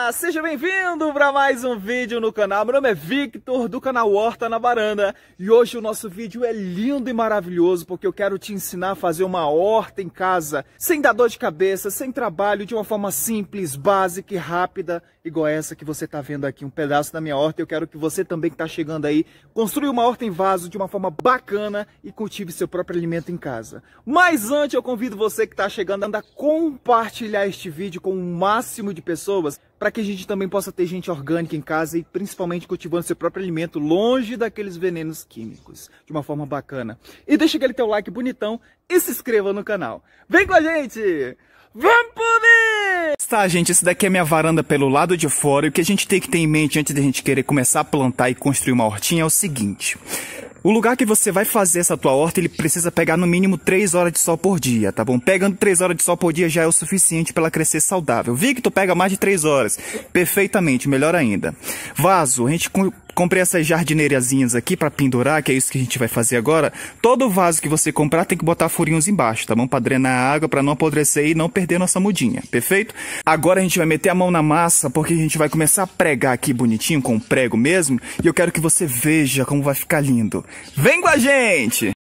Olá, seja bem-vindo para mais um vídeo no canal. Meu nome é Victor, do canal Horta na Varanda. E hoje o nosso vídeo é lindo e maravilhoso, porque eu quero te ensinar a fazer uma horta em casa, sem dar dor de cabeça, sem trabalho, de uma forma simples, básica e rápida, igual essa que você está vendo aqui, um pedaço da minha horta. Eu quero que você também que está chegando aí, construa uma horta em vaso de uma forma bacana e cultive seu próprio alimento em casa. Mas antes eu convido você que está chegando a compartilhar este vídeo com o máximo de pessoas, para que a gente também possa ter gente orgânica em casa e principalmente cultivando seu próprio alimento longe daqueles venenos químicos, de uma forma bacana. E deixa aquele teu like bonitão e se inscreva no canal. Vem com a gente! Vamos poder! Tá, gente, esse daqui é minha varanda pelo lado de fora, e o que a gente tem que ter em mente antes de a gente querer começar a plantar e construir uma hortinha é o seguinte: o lugar que você vai fazer essa tua horta, ele precisa pegar no mínimo 3 horas de sol por dia, tá bom? Pegando 3 horas de sol por dia já é o suficiente para ela crescer saudável. Victor, pega mais de 3 horas. Perfeitamente, melhor ainda. Vaso, a gente comprei essas jardineirazinhas aqui para pendurar, que é isso que a gente vai fazer agora. Todo vaso que você comprar tem que botar furinhos embaixo, tá bom? Para drenar a água, para não apodrecer e não perder nossa mudinha, perfeito? Agora a gente vai meter a mão na massa, porque a gente vai começar a pregar aqui bonitinho, com prego mesmo, e eu quero que você veja como vai ficar lindo. Vem com a gente!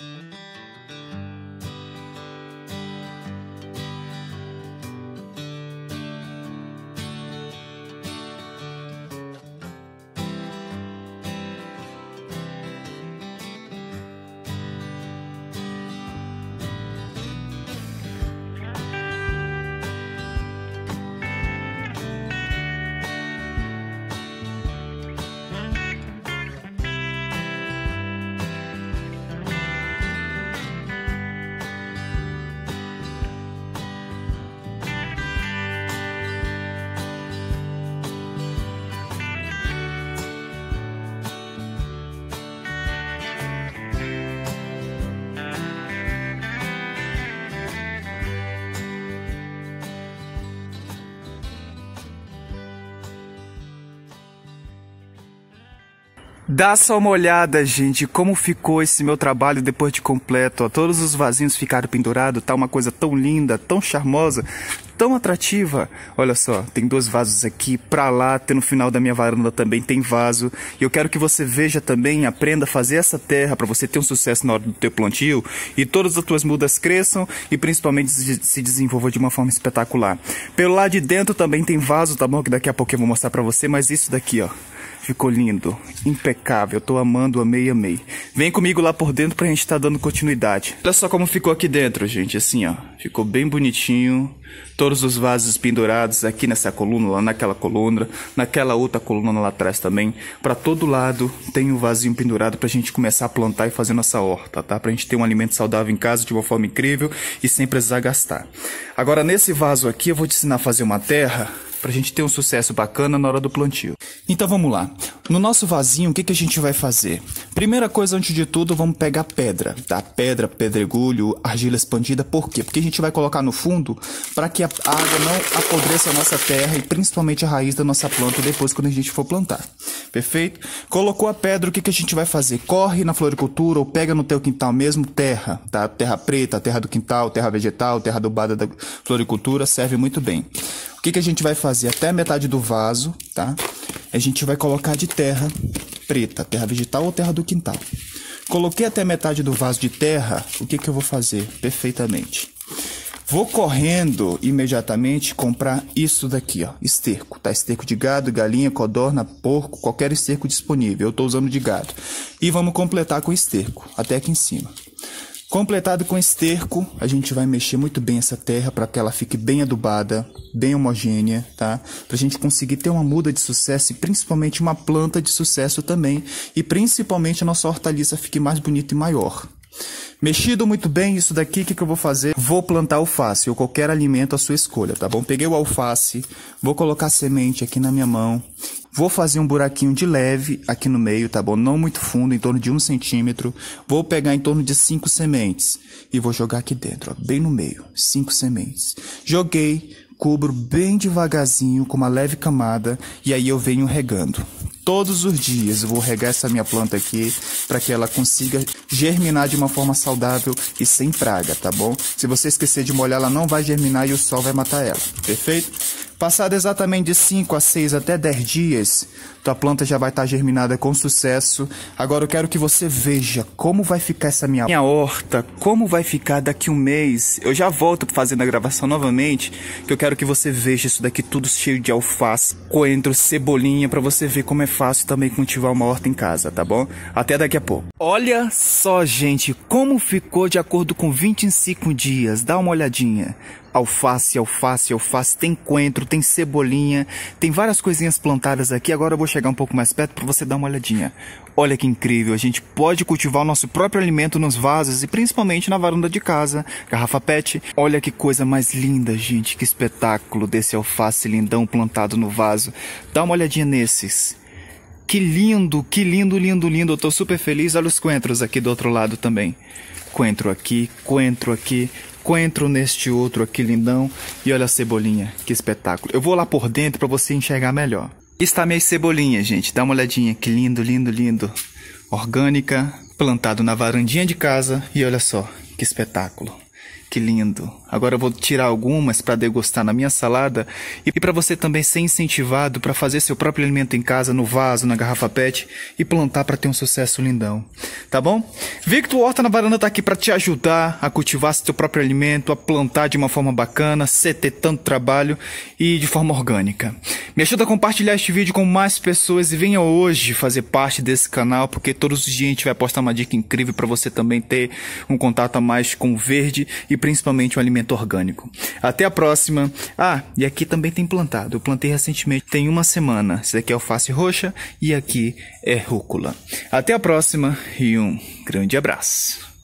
Dá só uma olhada, gente, como ficou esse meu trabalho depois de completo. Ó, todos os vasinhos ficaram pendurados, tá uma coisa tão linda, tão charmosa, tão atrativa. Olha só, tem 2 vasos aqui, pra lá, no final da minha varanda também tem vaso. E eu quero que você veja também, aprenda a fazer essa terra para você ter um sucesso na hora do teu plantio e todas as tuas mudas cresçam e principalmente se desenvolvam de uma forma espetacular. Pelo lado de dentro também tem vaso, tá bom? Que daqui a pouco eu vou mostrar pra você, mas isso daqui, ó, ficou lindo, impecável, tô amando, amei, amei. Vem comigo lá por dentro pra gente tá dando continuidade. Olha só como ficou aqui dentro, gente, assim, ó, ficou bem bonitinho. Todos os vasos pendurados aqui nessa coluna, lá naquela coluna, naquela outra coluna lá atrás também. Pra todo lado tem um vasinho pendurado pra gente começar a plantar e fazer nossa horta, tá? Pra gente ter um alimento saudável em casa de uma forma incrível e sem precisar gastar. Agora nesse vaso aqui eu vou te ensinar a fazer uma terra pra gente ter um sucesso bacana na hora do plantio. Então vamos lá. No nosso vasinho, o que a gente vai fazer? Primeira coisa, antes de tudo, vamos pegar pedra, tá? Pedra, pedregulho, argila expandida. Por quê? Porque a gente vai colocar no fundo para que a água não apodreça a nossa terra e principalmente a raiz da nossa planta depois quando a gente for plantar. Perfeito? Colocou a pedra, o que a gente vai fazer? Corre na floricultura ou pega no teu quintal mesmo terra, tá? Terra preta, terra do quintal, terra vegetal, terra adubada da floricultura, serve muito bem. O que a gente vai fazer? Até a metade do vaso, tá? A gente vai colocar de terra preta, terra vegetal ou terra do quintal. Coloquei até a metade do vaso de terra, o que eu vou fazer? Perfeitamente. Vou correndo imediatamente comprar isso daqui, ó, esterco, tá? Esterco de gado, galinha, codorna, porco, qualquer esterco disponível. Eu tô usando de gado. E vamos completar com esterco, até aqui em cima. Completado com esterco, a gente vai mexer muito bem essa terra para que ela fique bem adubada, bem homogênea, tá? Pra gente conseguir ter uma muda de sucesso e principalmente uma planta de sucesso também. E principalmente a nossa hortaliça fique mais bonita e maior. Mexido muito bem isso daqui, o que eu vou fazer? Vou plantar alface ou qualquer alimento à sua escolha, tá bom? Peguei o alface, vou colocar semente aqui na minha mão. Vou fazer um buraquinho de leve aqui no meio, tá bom? Não muito fundo, em torno de 1 centímetro. Vou pegar em torno de 5 sementes e vou jogar aqui dentro, ó, bem no meio, 5 sementes. Joguei, cubro bem devagarzinho com uma leve camada e aí eu venho regando. Todos os dias eu vou regar essa minha planta aqui para que ela consiga germinar de uma forma saudável e sem praga, tá bom? Se você esquecer de molhar, ela não vai germinar e o sol vai matar ela, perfeito? Passado exatamente de 5 a 6 até 10 dias, tua planta já vai estar germinada com sucesso. Agora eu quero que você veja como vai ficar essa minha horta, como vai ficar daqui um mês. Eu já volto fazendo a gravação novamente, que eu quero que você veja isso daqui tudo cheio de alface, coentro, cebolinha, pra você ver como é fácil também cultivar uma horta em casa, tá bom? Até daqui a pouco. Olha só, gente, como ficou de acordo com 25 dias. Dá uma olhadinha. Alface, alface, alface, tem coentro, tem cebolinha, tem várias coisinhas plantadas aqui. Agora eu vou chegar um pouco mais perto para você dar uma olhadinha. Olha que incrível, a gente pode cultivar o nosso próprio alimento nos vasos e principalmente na varanda de casa, garrafa PET. Olha que coisa mais linda, gente, que espetáculo desse alface lindão plantado no vaso. Dá uma olhadinha nesses. Que lindo, lindo, lindo. Eu tô super feliz. Olha os coentros aqui do outro lado também. Coentro aqui, coentro aqui. Coentro neste outro aqui lindão. E olha a cebolinha, que espetáculo. Eu vou lá por dentro para você enxergar melhor. Está minha cebolinha, gente. Dá uma olhadinha, que lindo, lindo, lindo. Orgânica, plantado na varandinha de casa. E olha só, que espetáculo. Que lindo. Agora eu vou tirar algumas para degustar na minha salada e para você também ser incentivado para fazer seu próprio alimento em casa, no vaso, na garrafa PET e plantar para ter um sucesso lindão. Tá bom? Victor Horta na Varanda tá aqui para te ajudar a cultivar seu próprio alimento, a plantar de uma forma bacana, sem ter tanto trabalho e de forma orgânica. Me ajuda a compartilhar este vídeo com mais pessoas e venha hoje fazer parte desse canal, porque todos os dias a gente vai postar uma dica incrível para você também ter um contato a mais com o verde e principalmente o alimento orgânico. Até a próxima. Ah, e aqui também tem plantado. Eu plantei recentemente, tem uma semana. Esse aqui é alface roxa e aqui é rúcula. Até a próxima e um grande abraço.